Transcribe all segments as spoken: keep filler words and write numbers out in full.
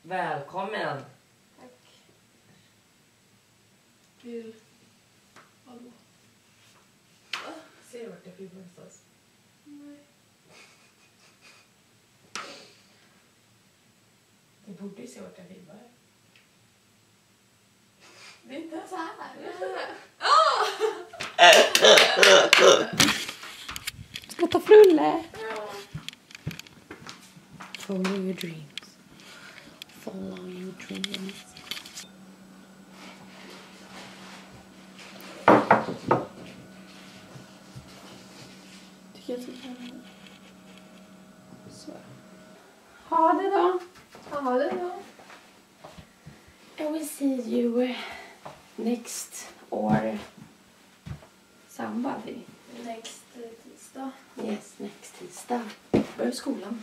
Välkommen. Tack. Kul. Hallå. Va? Ser du vart jag filmar någonstans? Nej. Du borde ju se vart jag filmar. Det är inte så här. Ska ta frulle? Follow your dreams. Follow your dreams. Tycker jag ska ta den. Så. Ha det då. Ja, det är bra. I will see you next or somebody. Next tisdag. Yes, next tisdag. Börjar skolan.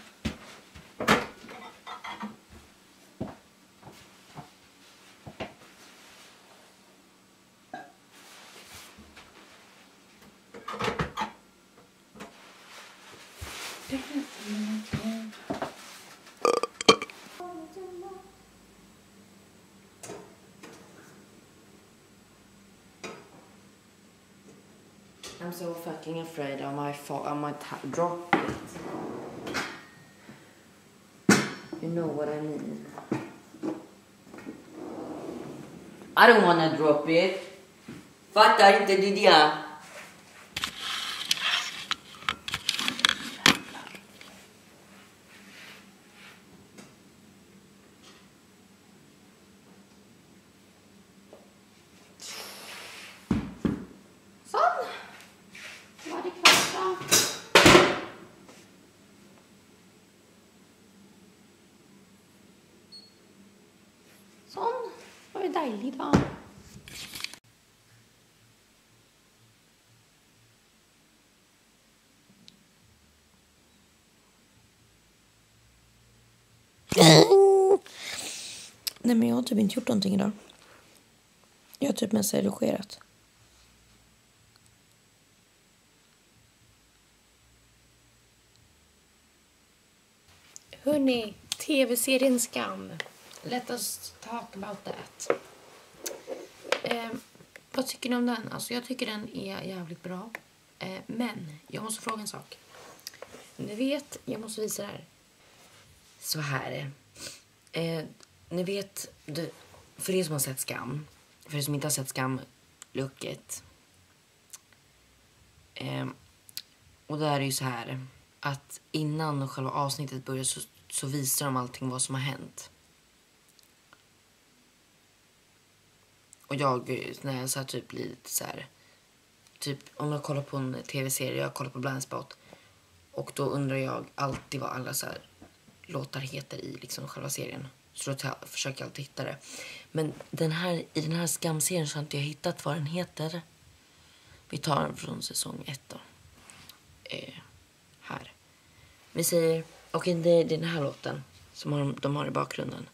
I'm so fucking afraid I might fall, I might drop it. You know what I mean. I don't wanna drop it. Fattar inte det där. Sån. Var det klart då? Sån. Var det dejligt då? Nej, men jag har typ inte gjort någonting idag. Jag har typ mest redigerat. Hörrni, tv-serien Skam. Let us talk about that. Eh, vad tycker ni om den? Alltså jag tycker den är jävligt bra. Eh, men jag måste fråga en sak. Ni vet, jag måste visa det här. Så här är det. Eh, ni vet, du, för er som har sett Skam, för er som inte har sett Skam, Look-it. Eh, och där är ju så här att innan själva avsnittet börjar så, så visar de allting vad som har hänt. Och jag, när jag så här typ blir lite så här, typ om jag kollar på en tv-serie, jag kollar på Blindspot, och då undrar jag alltid vad alla så här låtar heter i liksom själva serien. Så då jag, försöker jag alltid hitta det. Men den här, i den här Skam-serien så har inte jag hittat vad den heter. Vi tar den från säsong ett då. Eh, här. Vi säger, okej, okay, det är den här låten som har, de har i bakgrunden.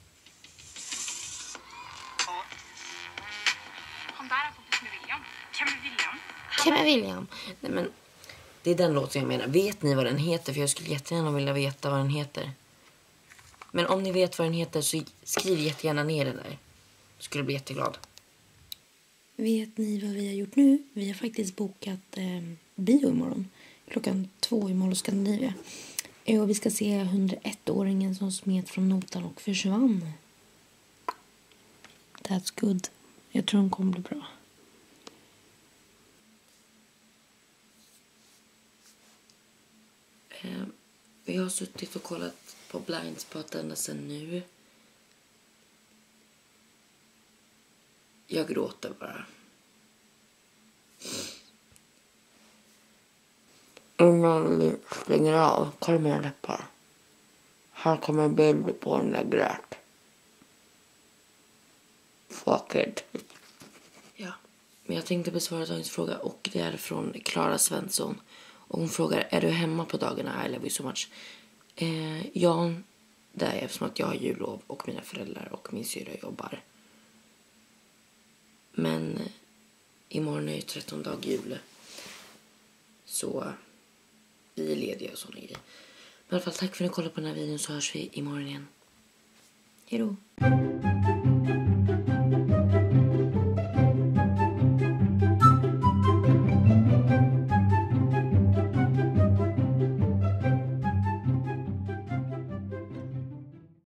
Han där har kompis med William. Kevin William. Kevin William. Nej, men det är den låten jag menar. Vet ni vad den heter? För jag skulle jättegärna vilja veta vad den heter. Men om ni vet vad den heter så skriv jättegärna ner den där. Jag skulle bli jätteglad. Vet ni vad vi har gjort nu? Vi har faktiskt bokat eh, bio imorgon. Klockan två i Mall of Scandinavia. Och vi ska se hundraett-åringen som smet från notan och försvann. That's good. Jag tror den kommer bli bra. Eh, vi har suttit och kollat på Blindspot ända sedan nu. Jag gråter bara. Innan vi stänger av, kolla mina läppar. Här kommer en bild på den där grät. Fuck it. Ja, men jag tänkte besvara dagens fråga och det är från Klara Svensson. Och hon frågar, är du hemma på dagarna? I love you so much. Eh, ja, det är eftersom att jag har jullov och mina föräldrar och min syra jobbar. Men eh, imorgon är ju tretton dag jul. Så vi är lediga och såna grejer. Men i alla fall, tack för att ni kollade på den här videon, så hörs vi imorgon igen. Hej då.